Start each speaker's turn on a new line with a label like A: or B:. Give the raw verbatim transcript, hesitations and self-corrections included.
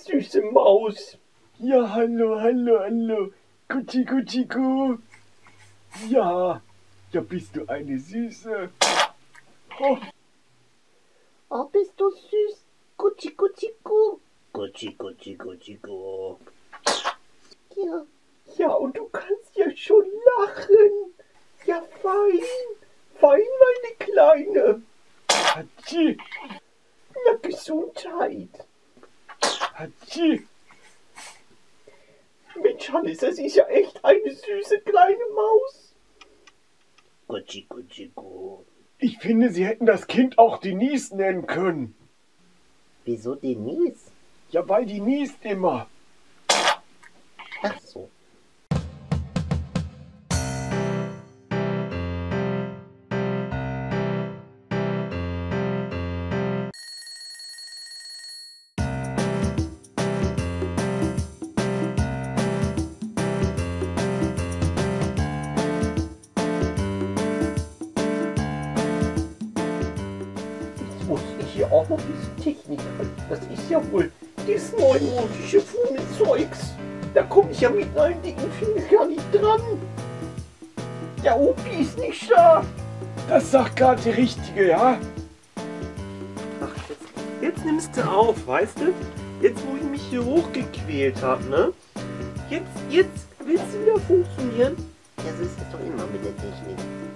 A: süße Maus.
B: Ja, hallo, hallo, hallo. Kutschi, kutschi, ku. Ja, ja, bist du eine Süße. Oh.
A: Oh, bist du süß. Kutschi, kutschi, ku. Kutschi, kutschi, kutschi, ku. Ja. Ja, und du kannst ja schon lachen. Ja, fein. Fein, meine Kleine.
B: Hatschi.
A: Na, Gesundheit.
B: Hatschi.
A: Mensch, Hannes, das ist ja echt eine süße kleine Maus. Kutschi, kutschi, ku.
B: Ich finde, Sie hätten das Kind auch Denise nennen können.
A: Wieso Denise?
B: Ja, weil die niest immer.
A: Ach so. Jetzt muss ich hier auch noch ein bisschen Technik an. Das ist ja wohl das neumodische Fummelzeugs. Da komme ich ja mit meinem dicken Finger gar nicht dran. Der Opi ist nicht scharf.
B: Das sagt gerade die Richtige, ja?
C: Ach, jetzt, jetzt nimmst du auf, weißt du? Jetzt, wo ich mich hier hochgequält habe, ne? Jetzt, jetzt willst du wieder funktionieren?
A: Ja, so ist das doch immer mit der Technik.